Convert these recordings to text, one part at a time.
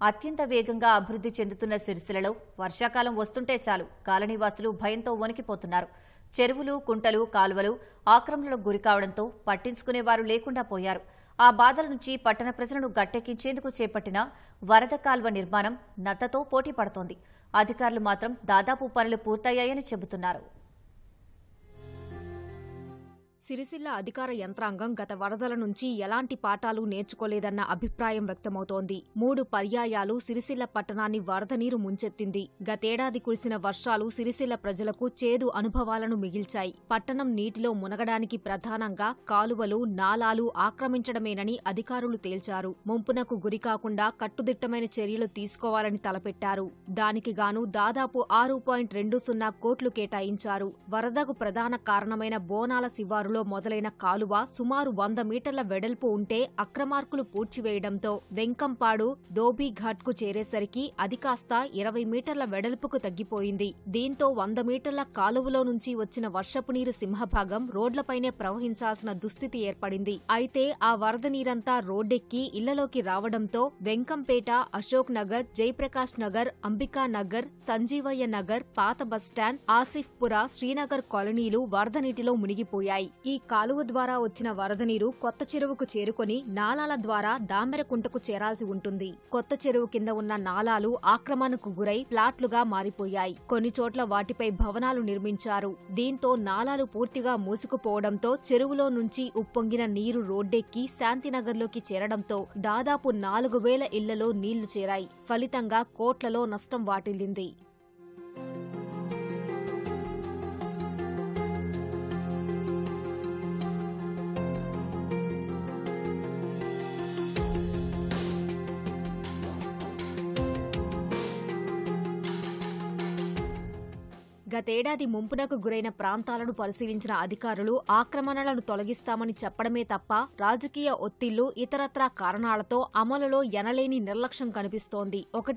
అత్యంత వేగంగా అభివృద్ధి చెందుతున్న సిరిసిల్లలో వర్షాకాలం వస్తుంటే చాలు కాలనీవాసులు భయంతో వణికిపోతున్నారు. చెరువులు, కుంటలు, కాలువలు ఆక్రమణలకు గురికావడంతో పట్టించుకునేవారు లేకుండా పోయారు. ఆ బాధల నుంచి పట్టణ ప్రజలను గట్టెక్కించేందుకు చేపట్టిన వరద కాల్వ నిర్మాణం నత్తతో పోటీ పడుతోంది. అధికారులు మాత్రం దాదాపు పనులు పూర్తయ్యాయని చెబుతున్నారు. సిరిసిల్ల అధికార యంత్రాంగం గత వరదల నుంచి ఎలాంటి పాఠాలు నేర్చుకోలేదన్న అభిప్రాయం వ్యక్తమవుతోంది. 3 పర్యాయాలు సిరిసిల్ల పట్టణాన్ని వరద నీరు ముంచెత్తింది. గతేడాది కురిసిన వర్షాలు సిరిసిల్ల ప్రజలకు చేదు అనుభవాలను మిగిల్చాయి. పట్టణం నీటిలో మునగడానికి ప్రధానంగా కాలువలు, నాలాలు ఆక్రమించడమేనని అధికారులు తేల్చారు. ముంపునకు గురికాకుండా కట్టుదిట్టమైన చర్యలు తీసుకోవాలని తలపెట్టారు. దానికి గాను దాదాపు 6.20 కోట్లు కేటాయించారు. వరదకు ప్రధాన కారణమైన బోనాల శివారు మొదలైన కాలువ సుమారు 100 మీటర్ల వెడల్పు ఉంటే అక్రమార్కులు పూడ్చివేయడంతో వెంకంపాడు ధోబీఘాట్కు చేరేసరికి అది కాస్త 20 మీటర్ల వెడల్పుకు తగ్గిపోయింది. దీంతో 100 మీటర్ల కాలువలో నుంచి వచ్చిన వర్షపు నీరు సింహభాగం రోడ్లపైనే ప్రవహించాల్సిన దుస్థితి ఏర్పడింది. అయితే ఆ వరద నీరంతా రోడ్డెక్కి ఇళ్లలోకి రావడంతో వెంకంపేట, అశోక్ నగర్, జయప్రకాష్ నగర్, అంబికా నగర్, సంజీవయ్య నగర్, పాత బస్టాండ్, ఆసిఫ్పుర, శ్రీనగర్ కాలనీలు వరద నీటిలో మునిగిపోయాయి. ఈ కాలువ ద్వారా వచ్చిన వరద నీరు కొత్త చెరువుకు చేరుకొని నాలాల ద్వారా దామెరకుంటకు చేరాల్సి ఉంటుంది. కొత్త చెరువు కింద ఉన్న నాలాలు ఆక్రమణకు గురై ప్లాట్లుగా మారిపోయాయి. కొన్ని చోట్ల వాటిపై భవనాలు నిర్మించారు. దీంతో నాలాలు పూర్తిగా మూసుకుపోవడంతో చెరువులో నుంచి ఉప్పొంగిన నీరు రోడ్డెక్కి శాంతినగర్లోకి చేరడంతో దాదాపు 4000 ఇళ్లలో నీళ్లు చేరాయి. ఫలితంగా కోట్లలో నష్టం వాటిల్లింది. గతేడాది ముంపునకు గురైన ప్రాంతాలను పరిశీలించిన అధికారులు ఆక్రమణలను తొలగిస్తామని చెప్పడమే తప్ప రాజకీయ ఒత్తిళ్లు, ఇతరత్రా కారణాలతో అమలులో ఎనలేని నిర్లక్ష్యం కనిపిస్తోంది.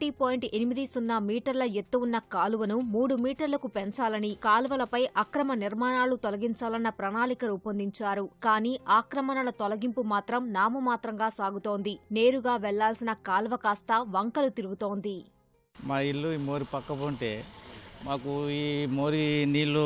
1.80 మీటర్ల ఎత్తు ఉన్న కాలువను 3 మీటర్లకు పెంచాలని, కాలువలపై అక్రమ నిర్మాణాలు తొలగించాలన్న ప్రణాళిక రూపొందించారు. కానీ ఆక్రమణల తొలగింపు మాత్రం నామమాత్రంగా సాగుతోంది. నేరుగా వెళ్లాల్సిన కాలువ కాస్త వంకలు తిరుగుతోంది. మా ఇల్లు ఈ మోరి పక్క పొంటే మాకు ఈ మోరి నీళ్లు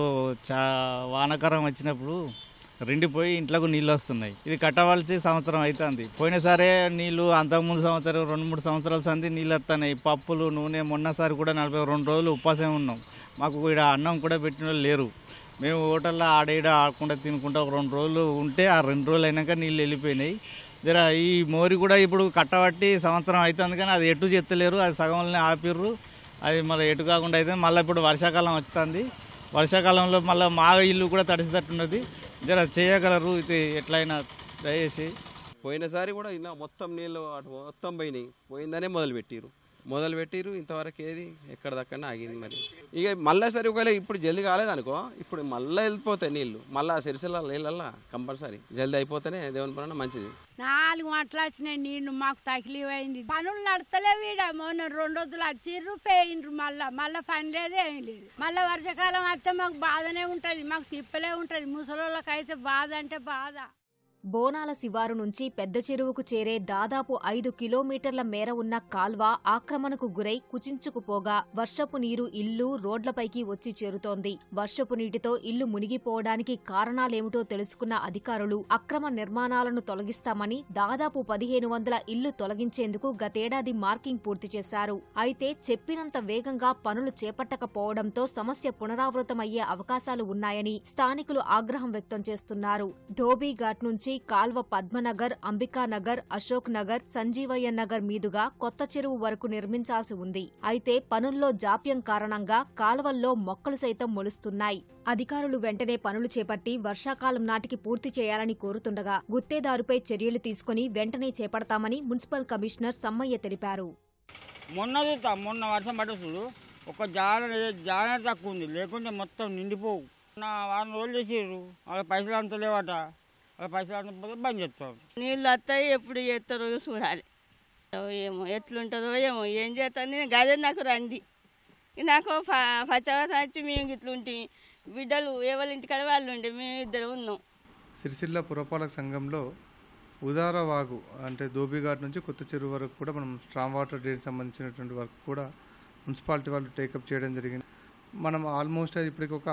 వానాకాలం వచ్చినప్పుడు రెండిపోయి ఇంట్లోకి నీళ్ళు వస్తున్నాయి. ఇది కట్టవలసి సంవత్సరం అవుతుంది. పోయినసారే నీళ్లు అంతకుముందు సంవత్సరం 2-3 సంవత్సరాల సంది నీళ్ళు వస్తున్నాయి. పప్పులు, నూనె మొన్నసారి కూడా 42 రోజులు ఉపవాసం ఉన్నాం. మాకు ఇక్కడ అన్నం కూడా పెట్టిన వాళ్ళు లేరు. మేము హోటల్లో ఆడేడ ఆడకుండా తినుకుంటా 2 రోజులు ఉంటే ఆ 2 రోజులు అయినాక నీళ్ళు వెళ్ళిపోయినాయి. జర ఈ మోరి కూడా ఇప్పుడు కట్టబట్టి సంవత్సరం అవుతుంది కానీ అది ఎటు చెత్తలేరు. అది సగంలోనే ఆపిర్రు. అది మళ్ళీ ఎటు కాకుండా అయితే మళ్ళీ ఇప్పుడు వర్షాకాలం వస్తుంది. వర్షాకాలంలో మళ్ళీ మా ఇల్లు కూడా తడిసినట్టున్నది. జర చేయగలరు ఇది ఎట్లయినా దయచేసి. పోయినసారి కూడా ఇలా మొత్తం నీళ్ళు అటు మొత్తం పోయిందనే మొదలుపెట్టిరు ఇంతవరకు ఏది ఎక్కడ దక్కనే ఆగింది. మరి ఇక మళ్ళీ సరి ఒకవేళ ఇప్పుడు జల్దీ కాలేదనుకో ఇప్పుడు మళ్ళీ వెళ్ళిపోతాయి నీళ్లు. మళ్ళీ సిరిసిల్ల నీళ్ళల్లా కంపల్సరీ జల్దీ అయిపోతేనే దేవుని పని మంచిది. 4 గంటలు వచ్చినాయి నీళ్లు, మాకు తకిలీఫ్ అయింది. పనులు నడతలేవు. ఈడ మొన్న 2 రోజులు వచ్చిర్రు, పోయిండ్రు. మళ్ళా పని లేదు, ఏం లేదు. మళ్ళీ వర్షాకాలం వస్తే మాకు బాధనే ఉంటుంది, మాకు తిప్పలే ఉంటుంది. ముసలోళ్ళకైతే బాధ అంటే బాధ. బోనాల శివారు నుంచి పెద్ద చెరువుకు చేరే దాదాపు 5 కిలోమీటర్ల మేర ఉన్న కాల్వ ఆక్రమణకు గురై కుచించుకుపోగా వర్షపు నీరు ఇల్లు, రోడ్లపైకి వచ్చి చేరుతోంది. వర్షపు నీటితో ఇల్లు మునిగిపోవడానికి కారణాలేమిటో తెలుసుకున్న అధికారులు అక్రమ నిర్మాణాలను తొలగిస్తామని దాదాపు 1500 ఇల్లు తొలగించేందుకు గతేడాది మార్కింగ్ పూర్తి చేశారు. అయితే చెప్పినంత వేగంగా పనులు చేపట్టకపోవడంతో సమస్య పునరావృతమయ్యే అవకాశాలు ఉన్నాయని స్థానికులు ఆగ్రహం వ్యక్తం చేస్తున్నారు. ధోబీఘాట్ నుంచి కాల్వ పద్మనగర్, అంబికానగర్, అశోక్ నగర్, సంజీవయ్య నగర్ మీదుగా కొత్త చెరువు వరకు నిర్మించాల్సి ఉంది. అయితే పనుల్లో జాప్యం కారణంగా కాల్వల్లో మొక్కలు సైతం మొలుస్తున్నాయి. అధికారులు వెంటనే పనులు చేపట్టి వర్షాకాలం నాటికి పూర్తి చేయాలని కోరుతుండగా గుత్తేదారుపై చర్యలు తీసుకుని వెంటనే చేపడతామని మున్సిపల్ కమిషనర్ సమ్మయ్య తెలిపారు. మొన్న వర్షం పడుతుంది, ఒక జాన తక్కువ ఉంది, లేకుంటే మొత్తం నిండిపోవు. 4 రోజులు చేసారు, వాళ్ళ పైసలు అంత లేవట. బంద్ చేస్తారు. నీళ్ళు వస్తాయి, ఎప్పుడు చేస్తారో చూడాలి. ఏమో ఎట్లుంటుందో ఏమో, ఏం చేస్తాను. నేను గదే నాకు రంది, నాకు పచ్చగా వచ్చి మేము ఇట్లుంటే బిడ్డలు ఎవరి ఇంటికాడ వాళ్ళు ఉంటే మేము 2 ఉన్నాం. సిరిసిల్ల పురపాలక సంఘంలో ఉదార వాగు అంటే ధోబీఘాట్ నుంచి కొత్త చెరువు వరకు కూడా మనం స్ట్రాంగ్ వాటర్ డ్రైనేజ్ సంబంధించినటువంటి వర్క్ కూడా మున్సిపాలిటీ వాళ్ళు టేకప్ చేయడం జరిగింది. మనం ఆల్మోస్ట్ ఇప్పటికి ఒక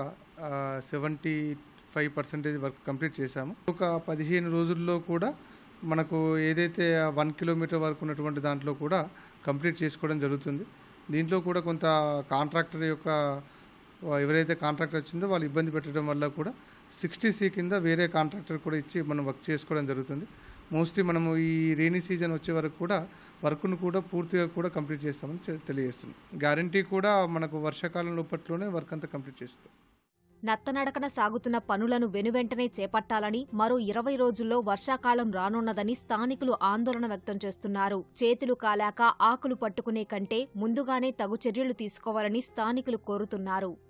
75% వర్క్ కంప్లీట్ చేశాము. ఒక 15 రోజుల్లో కూడా మనకు ఏదైతే 1 కిలోమీటర్ వరకు ఉన్నటువంటి దాంట్లో కూడా కంప్లీట్ చేసుకోవడం జరుగుతుంది. దీంట్లో కూడా కొంత కాంట్రాక్టర్ యొక్క ఎవరైతే కాంట్రాక్టర్ వచ్చిందో వాళ్ళు ఇబ్బంది పెట్టడం వల్ల కూడా 60C కింద వేరే కాంట్రాక్టర్ కూడా ఇచ్చి మనం వర్క్ చేసుకోవడం జరుగుతుంది. మోస్ట్లీ మనము ఈ రెయినీ సీజన్ వచ్చే వరకు కూడా వర్క్ను కూడా పూర్తిగా కూడా కంప్లీట్ చేస్తామని తెలియజేస్తున్నాం. గ్యారంటీ కూడా మనకు వర్షాకాలం లోపట్లోనే వర్క్ అంతా కంప్లీట్ చేస్తాం. నత్తనడకన సాగుతున్న పనులను వెనువెంటనే చేపట్టాలని, మరో 20 రోజుల్లో వర్షాకాలం రానున్నదని స్థానికులు ఆందోళన వ్యక్తం చేస్తున్నారు. చేతులు కాలాక ఆకులు పట్టుకునే కంటే ముందుగానే తగు చర్యలు తీసుకోవాలని స్థానికులు కోరుతున్నారు.